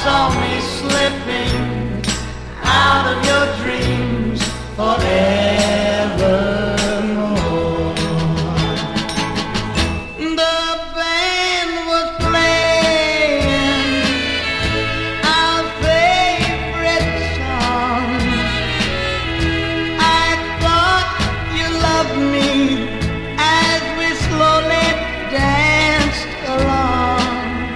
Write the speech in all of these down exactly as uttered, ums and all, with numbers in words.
saw me slipping out of your dreams forevermore. The band was playing our favorite song. I thought you loved me as we slowly danced along.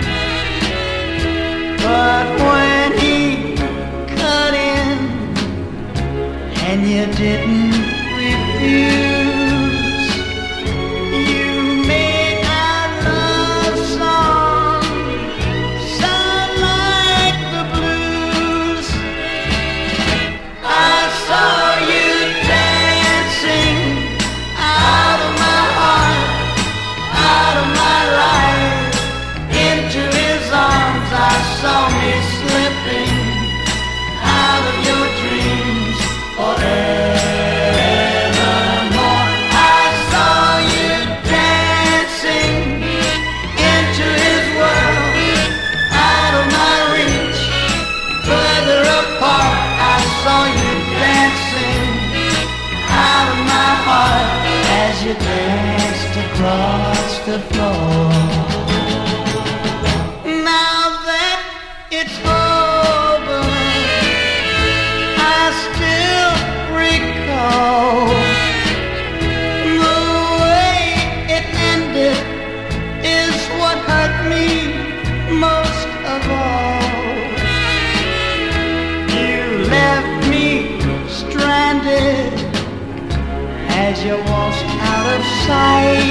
But when he cut in and you didn't refuse, you made our love song sound like the blues. I saw you dancing out of my heart, out of my life, into his arms. I saw me slipping out of your dreams forevermore. I saw you dancing into his world, out of my reach, further apart. I saw you dancing out of my heart as you danced across the floor. Now that it's over, I still recall the way it ended is what hurt me most of all. You left me stranded as you walked out of sight.